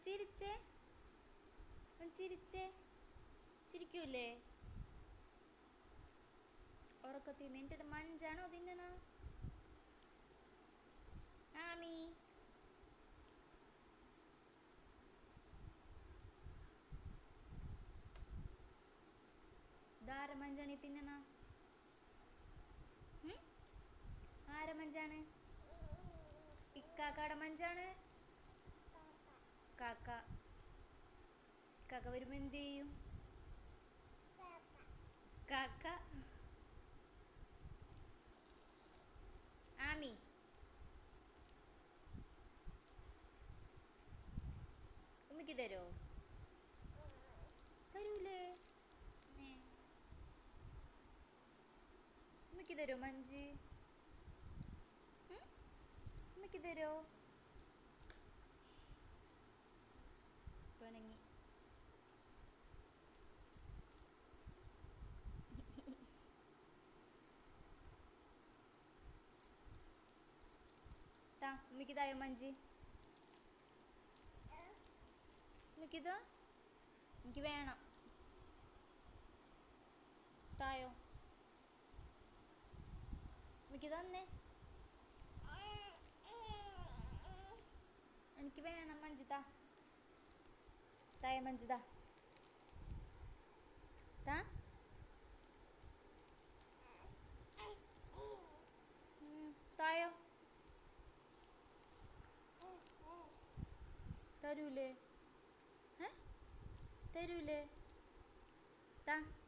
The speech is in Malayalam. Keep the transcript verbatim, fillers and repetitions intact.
ചിരിച്ചേ, ചിരിച്ചേ, ചിരിക്കൂലേ? ഉറക്കത്തിൽ നിന്നിട്ട് മഞ്ചാണോ തിന്നണ? ആമി ധാര മഞ്ചാണി തിന്നണ? ആര മഞ്ചാണ്? ഇക്കാക്കയുടെ മഞ്ചാണ്. കാക്ക കാക്ക വരുമ്പോ എന്ത് ചെയ്യും? കാക്ക ആമി ഉമ്മക്ക് തരോ? തരൂലേ? ഉമ്മക്ക് തരോ മഞ്ച്? ഉമ്മക്ക് തരോ? പിണങ്ങി. താ ഉമ്മക്ക് തായോ മഞ്ച്? ഉമ്മക്കിതോ? എനിക്ക് വേണം. തായോ ഉമ്മക്ക് തന്നേ. എനിക്ക് വേണം മഞ്ച്. താ തായ മഞ്ച്. താ താ തായോ. തരൂലേ? തരൂലേ? താ